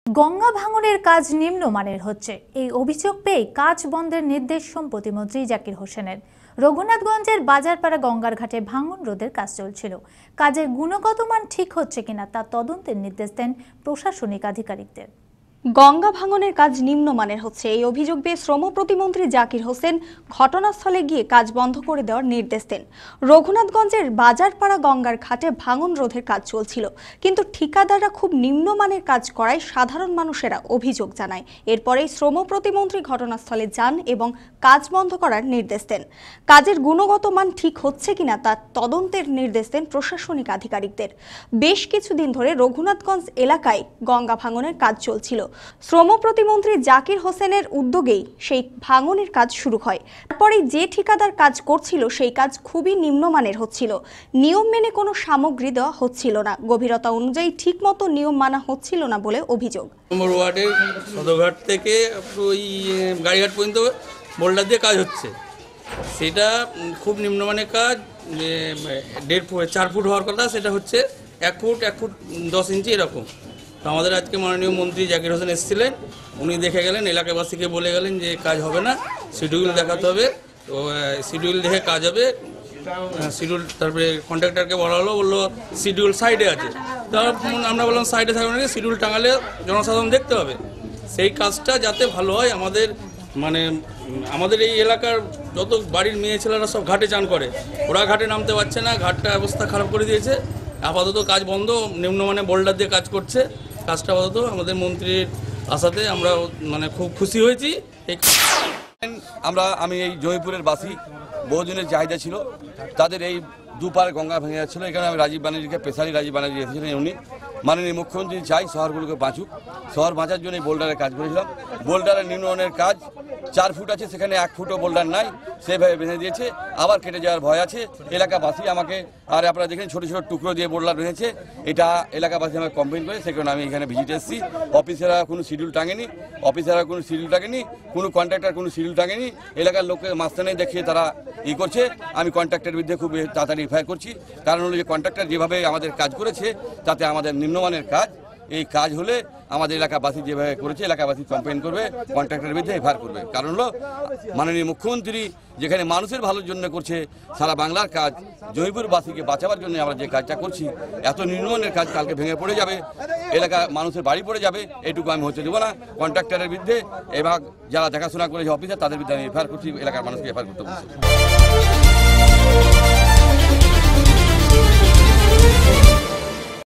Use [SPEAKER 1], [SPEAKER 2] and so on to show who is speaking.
[SPEAKER 1] গঙ্গা ভাঙনের কাজ নিম্নমানের হচ্ছে, এই অভিযোগ পেয়ে কাজ বন্ধের নির্দেশ প্রতিমন্ত্রী জাকির হোসেনের। রঘুনাথগঞ্জের বাজারপাড়া গঙ্গার ঘাটে ভাঙন রোধের কাজ চলছিল। কাজের গুণগত মান ঠিক হচ্ছে কিনা তা তদন্তের নির্দেশ দেন প্রশাসনিক আধিকারিকদের।
[SPEAKER 2] গঙ্গা ভাঙনের কাজ নিম্নমানের হচ্ছে, এই অভিযোগ পেয়ে শ্রম প্রতিমন্ত্রী জাকির হোসেন ঘটনাস্থলে গিয়ে কাজ বন্ধ করে দেওয়ার নির্দেশ দেন। রঘুনাথগঞ্জের বাজারপাড়া গঙ্গার ঘাটে ভাঙন রোধের কাজ চলছিল, কিন্তু ঠিকাদাররা খুব নিম্নমানের কাজ করায় সাধারণ মানুষেরা অভিযোগ জানায়। এরপরেই শ্রম প্রতিমন্ত্রী ঘটনাস্থলে যান এবং কাজ বন্ধ করার নির্দেশ দেন। কাজের গুণগত মান ঠিক হচ্ছে কিনা তা তদন্তের নির্দেশ দেন প্রশাসনিক আধিকারিকদের। বেশ কিছুদিন ধরে রঘুনাথগঞ্জ এলাকায় গঙ্গা ভাঙনের কাজ চলছিল। শ্রম প্রতিমন্ত্রী জাকির হোসেনের উদ্যোগেই সেই ভাঙনের কাজ শুরু হয়। তারপরে যে ঠিকাদার কাজ করছিল সেই কাজ খুবই নিম্নমানের হচ্ছিল। নিয়ম মেনে কোনো সামগ্রী দেওয়া হচ্ছিল না, গভীরতা অনুযায়ী ঠিকমতো নিয়ম মানা হচ্ছিল না বলে অভিযোগ।
[SPEAKER 3] নম্বর ওয়ার্ডের সদরঘাট থেকে ওই গাড়িঘাট পর্যন্ত বোল্ডার দিয়ে কাজ হচ্ছে, সেটা খুব নিম্নমানের কাজ। 4 ফুট হওয়ার কথা, সেটা হচ্ছে 1 ফুট 10 ইঞ্চি এরকম। তো আমাদের আজকে মাননীয় মন্ত্রী জাকির হোসেন এসেছিলেন, উনি দেখে গেলেন, এলাকাবাসীকে বলে গেলেন যে কাজ হবে না, শিডিউল দেখাতে হবে। তো শিডিউল দেখে কাজ হবে, শিডিউল। তারপরে কন্ট্রাক্টরকে বলা হলো, বললো শিডিউল সাইডে আছে। তারপর আমরা বললাম সাইডে থাকবে না, শিডিউল টাঙালে জনসাধারণ দেখতে হবে। সেই কাজটা যাতে ভালো হয়, আমাদের এই এলাকার যত বাড়ির মেয়ে ছেলেরা সব ঘাটে চান করে, ওরা ঘাটে নামতে পারছে না, ঘাটটা অবস্থা খারাপ করে দিয়েছে। আপাতত কাজ বন্ধ, নিম্নমানে বোল্ডার দিয়ে কাজ করছে। কাজটা আপাতত আমাদের মন্ত্রীর আশাতে আমরা খুব খুশি হয়েছি।
[SPEAKER 4] আমি এই জয়পুরের বাসী, বহুদিনের চাহিদা ছিল তাদের, এই দুপার গঙ্গা ভেঙে যাচ্ছিল। এখানে আমি রাজীব ব্যানার্জিকে, পেশারি রাজীব ব্যানার্জি এসেছিলেন। উনি মাননীয় মুখ্যমন্ত্রী চাই শহরগুলোকে বাঁচুক, শহর বাঁচার জন্য এই বোল্ডারের কাজ করেছিলাম। বোল্ডারের নিম্নমানের কাজ 4 ফুট আছে, সেখানে 1 ফুটও বোল্ডার নাই, সেভাবে বেঁধে দিয়েছে। আবার কেটে যাওয়ার ভয় আছে। এলাকাবাসী আমাকে, আর আপনারা দেখেন ছোটো ছোটো টুকরো দিয়ে বোল্ডার রয়েছে, এটা এলাকাবাসী আমাকে কমপ্লেন করে, সে কারণে আমি এখানে ভিজিট এসেছি। অফিসাররা কোনো শিডিউল টাঙেনি, কোনো কন্ট্রাক্টর কোনো শিডিউল টাঙেনি। এলাকার লোককে মাঝখানে দেখিয়ে তারা করছে। আমি কন্ট্রাক্টরের বিরুদ্ধে খুব তাড়াতাড়ি এফআইআর করছি। কারণ হলো যে কন্ট্রাক্টর যেভাবে আমাদের কাজ করেছে, তাতে আমাদের নিম্নমানের কাজ। এই কাজ হলে আমাদের এলাকাবাসী যেভাবে করেছে, এলাকাবাসী কমপ্লেন করবে, কন্ট্রাক্টরের বিরুদ্ধে এফআইআর করবে। কারণ হলো মাননীয় মুখ্যমন্ত্রী যেখানে মানুষের ভালোর জন্য করছে সারা বাংলার কাজ, জয়পুরবাসীকে বাঁচাবার জন্য আমরা যে কাজটা করছি, এত নিম্নমানের কাজ কালকে ভেঙে পড়ে যাবে, এলাকা মানুষের বাড়ি পড়ে যাবে, এটুকু আমি হতে দেবো না। কন্ট্রাক্টরের বিরুদ্ধে এবং যারা দেখাশোনা করেছে অফিসার, তাদের বিরুদ্ধে আমি এফআইআর করছি, এলাকার মানুষকে এফআইআর করতে বলছি।